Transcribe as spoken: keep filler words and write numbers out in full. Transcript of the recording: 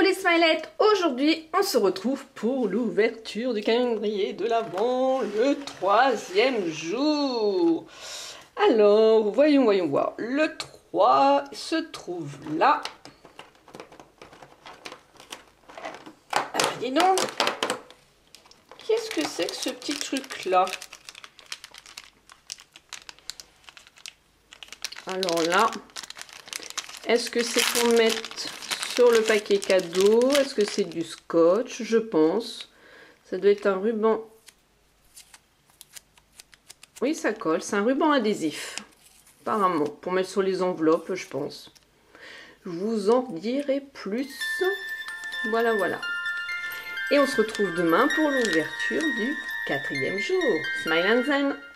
les Smilettes, aujourd'hui on se retrouve pour l'ouverture du calendrier de l'Avent, le troisième jour. Alors, voyons, voyons voir. Le trois se trouve là. Ah, dis donc, qu'est-ce que c'est que ce petit truc là? Alors là, est-ce que c'est pour mettre sur le paquet cadeau? Est-ce que c'est du scotch? Je pense. Ça doit être un ruban. Oui, ça colle. C'est un ruban adhésif. Apparemment. Pour mettre sur les enveloppes, je pense. Je vous en dirai plus. Voilà, voilà. Et on se retrouve demain pour l'ouverture du quatrième jour. Smile and Zen!